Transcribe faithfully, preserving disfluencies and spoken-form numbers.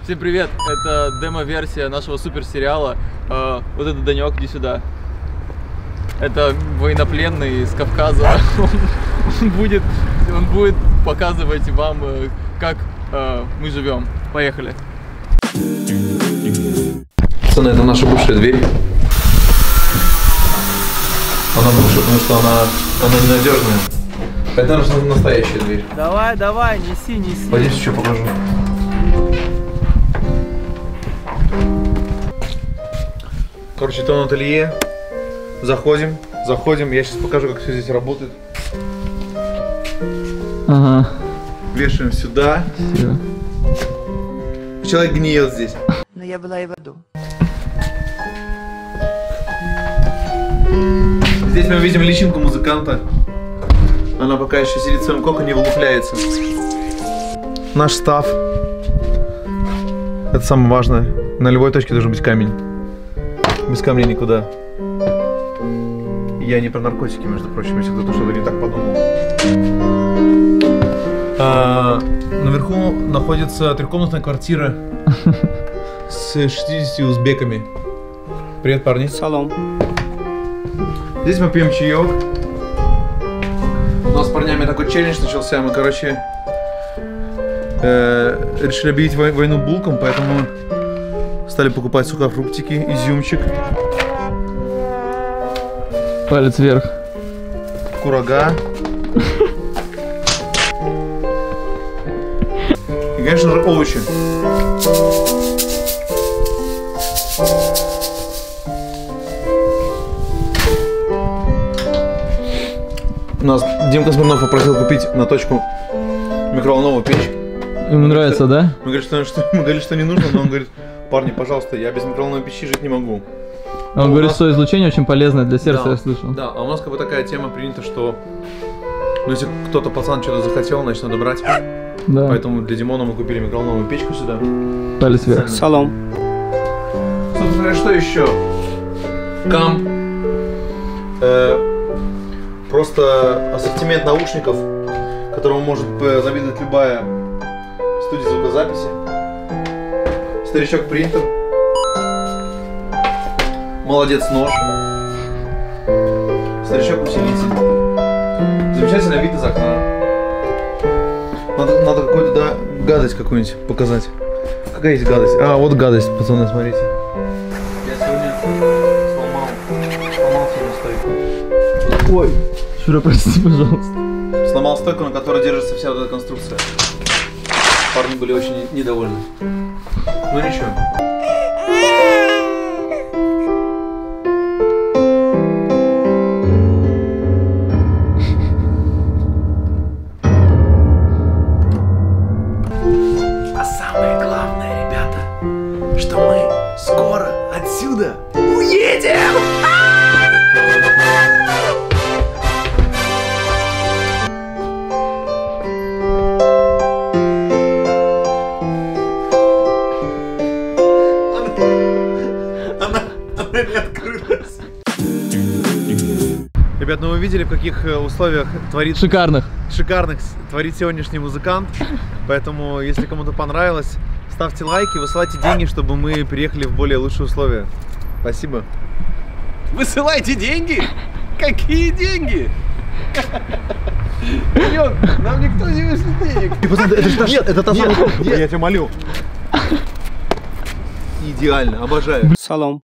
Всем привет! Это демо-версия нашего суперсериала. Э, вот это Данек, иди сюда. Это военнопленный из Кавказа. Он будет, он будет показывать вам, как э, мы живем. Поехали. Пацаны, это наша бывшая дверь. Она бывшая, потому что она, она ненадежная. Это наша настоящая дверь. Давай, давай, неси, неси. Пойдемте, что покажу. Короче, это ателье. Заходим, заходим. Я сейчас покажу, как все здесь работает. Ага. Вешаем сюда. Все. Человек гниет здесь. Но я была и в аду. Здесь мы видим личинку музыканта. Она пока еще сидит в своем коконе, вылупляется. Наш став. Это самое важное. На любой точке должен быть камень. Без камня никуда. Я не про наркотики, между прочим, если кто-то что-то не так подумал. А, наверху находится трехкомнатная квартира с шестьюдесятью узбеками. Привет, парни. Салом. Здесь мы пьем чаек. У нас с парнями такой челлендж начался. Мы, короче, э, решили объявить войну булкам, поэтому стали покупать сухофруктики, изюмчик. Палец вверх. Курага. И, конечно же, овощи. У нас Димка Смирнов попросил купить на точку микроволновую печь. Ему нравится, да? Мы говорили, что, что, мы говорили, что не нужно, но он говорит: парни, пожалуйста, я без микроволновой печи жить не могу. Он а говорит, нас... что излучение очень полезное для сердца, да, я слышал. Да, а у нас как бы такая тема принята, что ну, если кто-то, пацан, что-то захотел, значит надо брать. Да. Поэтому для Димона мы купили микроволновую печку сюда. Палец вверх. Салом. Собственно говоря, что еще? Кам. Э, просто ассортимент наушников, которому может завидовать любая студия звукозаписи. Старичок принтер. Молодец нож. Старичок усилитель. Замечательный вид из окна. Надо, надо какую-то, да, гадость какую-нибудь показать. Какая есть гадость? А, вот гадость, пацаны, смотрите. Я сегодня сломал, сломал сегодня стойку. Ой. Шура, прости, пожалуйста. Сломал стойку, на которой держится вся вот эта конструкция. Парни были очень недовольны. Ну ничего. А самое главное, ребята, что мы скоро отсюда уедем! Она, она не открылась. Ребят, ну вы видели, в каких условиях творит... Шикарных. Шикарных творит сегодняшний музыкант. Поэтому, если кому-то понравилось, ставьте лайки, высылайте деньги, чтобы мы переехали в более лучшие условия. Спасибо. Высылайте деньги? Какие деньги? Нам никто не вышлет денег. Это же та, нет, это та самая... Я тебя молю. Идеально, обожаю. Салом.